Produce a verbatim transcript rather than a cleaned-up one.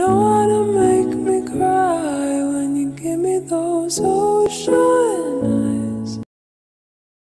know how to make me cry when you give me those oceans.